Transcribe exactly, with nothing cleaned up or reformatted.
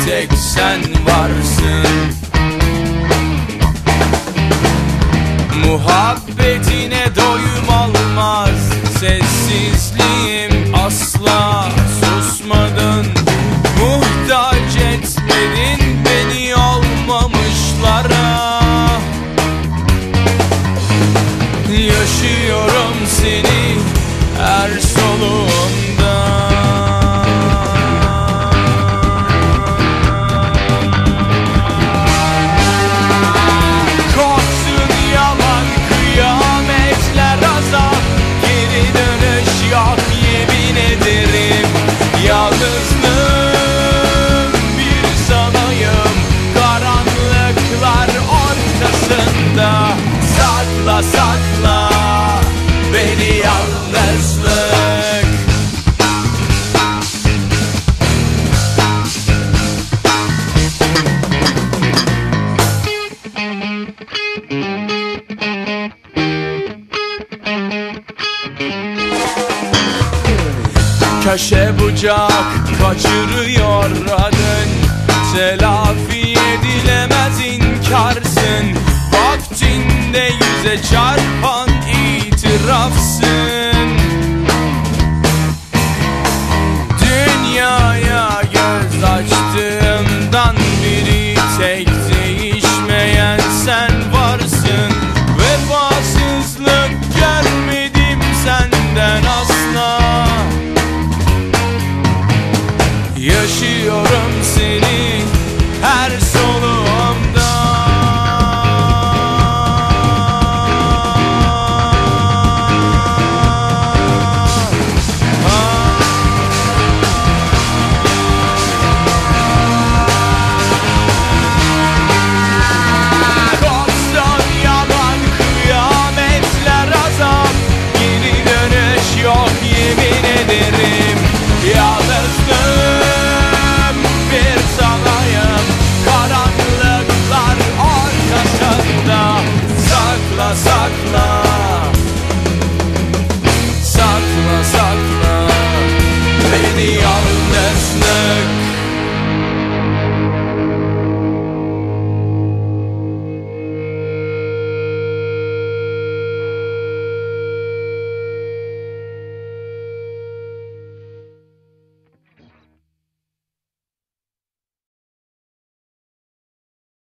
tek sen varsın. Muhabbetine doyum olmaz, sessizliğim asla susmadın. Muhtaç etmedin beni olmamışlara. Yaşıyorum seni her soluğumda. Korksun yalan kıyametler azap, geri dönüş yok yemin ederim. Yalnızlığım bir sanayım karanlıklar ortasında. Sakla sakla beni yalnızlık. Köşe bucak kaçırıyor adın, telafi edilemez inkarsın. Vaktinde yüze çarpan itirafsın. Dünyaya göz açtın.